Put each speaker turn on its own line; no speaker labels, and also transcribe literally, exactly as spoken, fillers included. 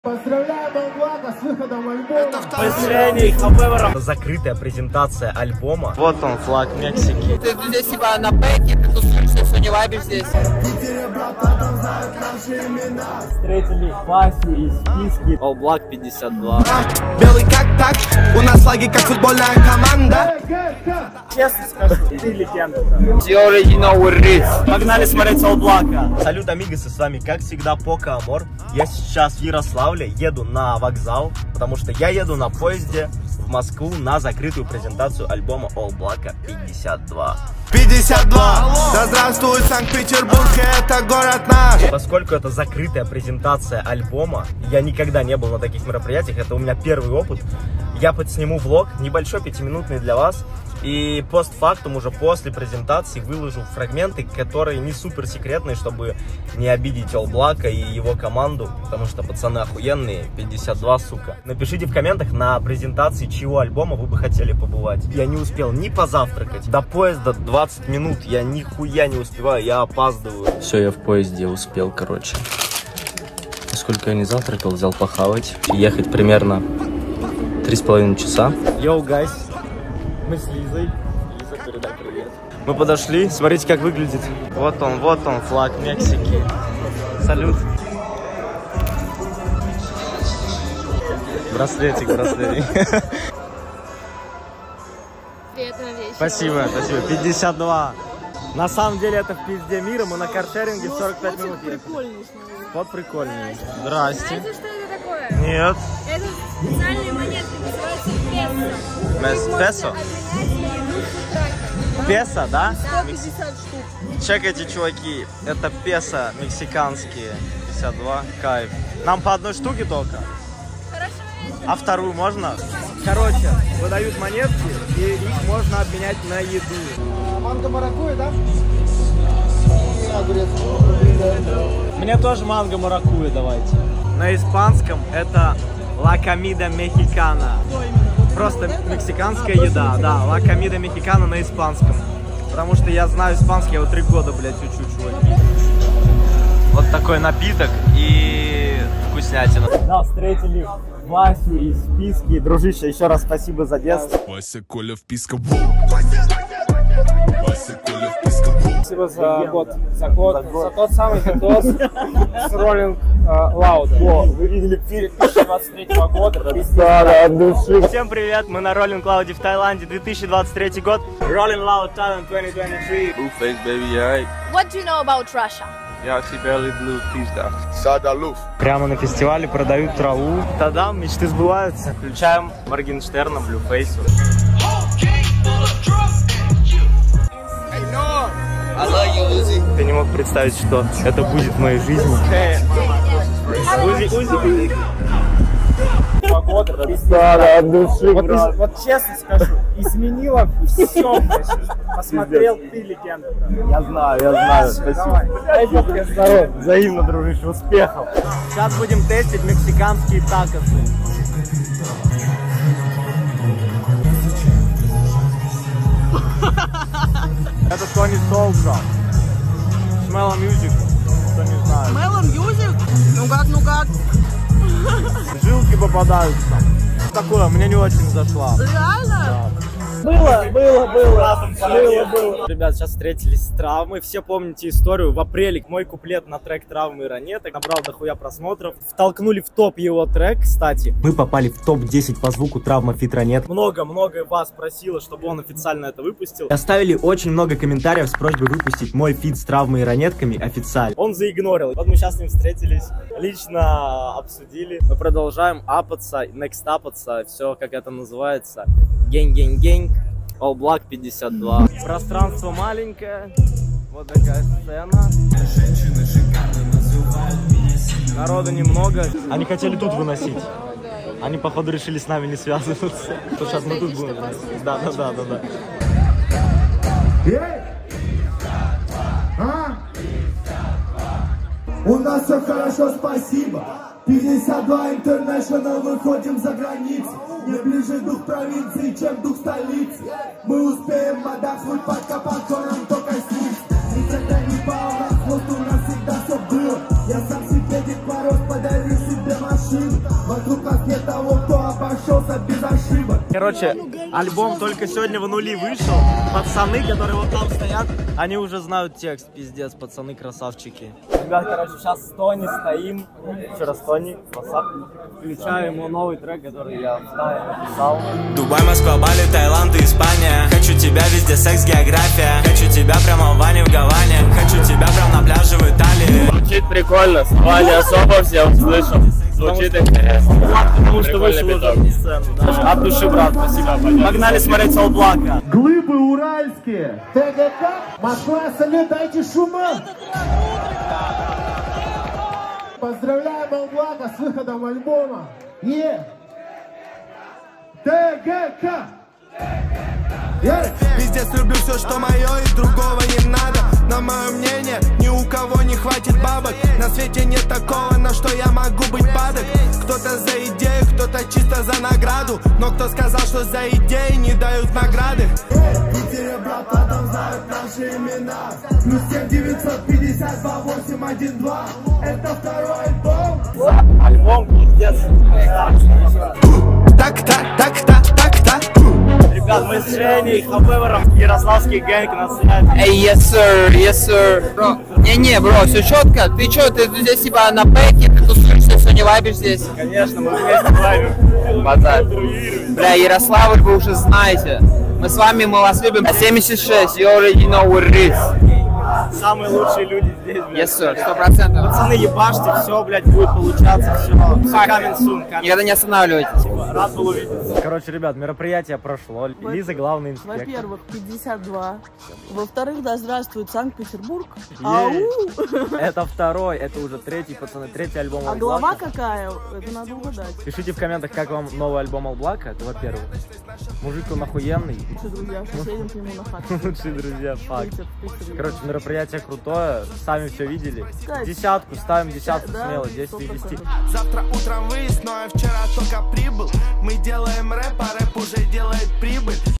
Поздравляем Облака с выходом
альбома. Закрытая презентация альбома. Вот он, флаг Мексики.
Ты здесь типа на бэке, ты тусуешься, все не вайбишь здесь.
Встретили Фаси из списки. All Black пятьдесят два.
Белый как так, у нас флаги как футбольная команда.
Честно скажу, ты легенда.
You already know what it is.
Погнали смотреть All Black. Салют, амигосы, с вами как всегда Пока Амор. Я сейчас в Ярославле, еду на вокзал, потому что я еду на поезде в Москву на закрытую презентацию альбома All Black пятьдесят два.
пятьдесят два! Да здравствует Санкт-Петербург, это город наш!
Поскольку это закрытая презентация альбома, я никогда не был на таких мероприятиях, это у меня первый опыт. Я подсниму влог, небольшой, пятиминутный для вас. И постфактум, уже после презентации, выложу фрагменты, которые не супер секретные, чтобы не обидеть All Black и его команду, потому что пацаны охуенные, пятьдесят два, сука. Напишите в комментах, на презентации чьего альбома вы бы хотели побывать. Я не успел ни позавтракать, до поезда двадцать минут, я нихуя не успеваю, я опаздываю. Все, я в поезде успел, короче. Поскольку я не завтракал, взял похавать. Ехать примерно три с половиной часа. Йоу, гайс. Мы с Лизой. Лиза, передай привет. Мы подошли, смотрите, как выглядит. Вот он, вот он, флаг Мексики. Салют. Браслетик, браслетик. Спасибо, спасибо. пятьдесят два. На самом деле это в пизде мира, мы на каршеринге в сорок пять минут ехали. Вот прикольный. Здрасте.
Знаете, что это такое?
Нет.
Это специальные монетки, называются песо.
Песо? Песо, да?
сто пятьдесят штук.
Чекайте, чуваки, это песо мексиканские. пятьдесят два, кайф. Нам по одной штуке только.
Хорошо.
А вторую можно? Короче, выдают монетки, и их можно обменять на еду.
Манго маракуйя, да?
Мне тоже манго маракуйя давайте. На испанском это La Comida Mexicana. Просто мексиканская еда, да, La Comida Mexicana на испанском. Потому что я знаю испанский, я вот три года, блядь, учу, чуваки. Вот такой напиток и вкуснятина. Да, встретили Васю из списки. Дружище, еще раз спасибо за детство.
Вася, Коля вписка. Вася, Коля вписка.
Спасибо за год, за год, за тот самый видос с Rolling Loud.
Вы видели фильм
две тысячи двадцать третьего года.
Да, от души. Всем привет, мы на Rolling Loud в Таиланде, две тысячи двадцать третий год. Rolling Loud Thailand двадцать двадцать три.
Blueface, baby, you alright?
What do you know about Russia?
Yeah, I see barely blue pizza.
Садалуф.
Прямо на фестивале продают траву. Тадам, мечты сбываются. Включаем Моргенштерна, Blueface. Ты не мог представить, что это будет в моей жизни. Узи, Узи.
Погода,
Да, от души,
вот, из, вот честно скажу, изменила все. Посмотрел, ты легенда.
Я знаю, я знаю. Спасибо.
Давай.
Здорово. Взаимно, дружище, успехов. Сейчас будем тестить мексиканские такосы. Это Тони Солджа. Смелла Мьюзик. Кто не знает.
Смелла Мьюзик? Ну как, ну как?
Жилки попадаются. Такое, мне не очень зашла.
Реально?
Было, было, было, было, было.
Ребят, сейчас встретились с травмой. Все помните историю. В апреле мой куплет на трек «Травмы и ранеток» набрал дохуя просмотров. Втолкнули в топ его трек, кстати. Мы попали в топ десять по звуку «Травма фит ранет». Много-много вас просило, чтобы он официально это выпустил. Оставили очень много комментариев с просьбой выпустить мой фит с «Травмой и ранетками» официально. Он заигнорил. Вот мы сейчас с ним встретились, лично обсудили. Мы продолжаем апаться, next апаться, все как это называется. Гень-гень-гень. All Black пятьдесят два. Пространство маленькое. Вот такая сцена. Народу немного. Они хотели тут выносить. Они, походу, решили с нами не связываться. То сейчас мы тут будем выносить. Да, да, да, да, да.
А? У нас все хорошо, спасибо. пятьдесят два International, выходим за границу. Не ближе дух провинции, чем дух столицы. Мы успеем отдохнуть под капакором, только снится. Никогда не пал на хвост, у нас всегда все было. Я сам себе Дед Мороз, подарю себе машину. Вокруг нас нет того, кто обошелся без ошибок.
Короче, альбом только сегодня в нули вышел. Пацаны, которые вот там стоят, они уже знают текст. Пиздец, пацаны красавчики. Ребят, короче, сейчас с Тони стоим. Еще раз Тони, WhatsApp. Включаем ему новый трек, который я в Тае написал.
Дубай, Москва, Бали, Таиланд и Испания. Хочу тебя везде, секс, география. Хочу тебя прямо в ванне в Гаване. Хочу тебя прямо на пляже в Италии.
Звучит прикольно, слова не особо все услышал. Звучит интересно.
Потому что вышел уже на сцену. Да? От души, брат, спасибо. Погнали смотреть All Black.
Глыбы уральские. ТГК. Москва, салют, дайте шума. Поздравляем All Black с выходом альбома. Е. ТГК.
Пиздец, люблю все, что мое, и другого не надо. На мое мнение, ни у кого не хватит бабок. На свете нет такого, на что я могу быть падок. Кто-то за идею, кто-то чисто за награду. Но кто сказал, что за идеи не дают награды?
Питере, брат, там знают наши имена. Плюс семь девятьсот пятьдесят два восемь один два. Это второй альбом.
Альбом, пиздец.
Так-то, так-то, так-то.
Ребят, мы с Женей Хабевером, Ярославский гэнг на связи.
Эй, yes sir, yes sir. Бро, не-не, бро, все четко. Ты че, ты здесь типа на бэке, ты тусуешься, сегодня вайбишь здесь?
Конечно, мы вместе вайбим.
Базар. Бля, Ярославль вы уже знаете. Мы с вами, мы вас любим. семьдесят шесть, you already know what it is.
Самые лучшие люди здесь, блядь.
Yes sir, сто процентов.
Пацаны, ебашьте, все, блядь, будет получаться, все. Coming soon, coming.
Никогда не останавливайтесь.
Рад был увидеться. Короче, ребят, мероприятие прошло. Лиза главный инспектор.
Во-первых, пятьдесят два. Во-вторых, да здравствует Санкт-Петербург.
Ау! Это второй, это уже третий, пацаны, третий альбом
А
All
глава
Black.
какая? Это надо угадать.
Пишите в комментах, как вам новый альбом All Black. Это во-первых. Мужик он охуенный.
Лучшие друзья, сейчас едем к нему на хату.
Лучшие друзья, факт.
Питер, Питер.
Короче, мероприятие крутое, сами все видели.
Кстати.
Десятку, ставим десятку
Да,
смело,
сто
десять из десяти.
процентов.
Завтра утром выезд, но я вчера только прибыл. Мы делаем рэп, а рэп уже делает прибыль.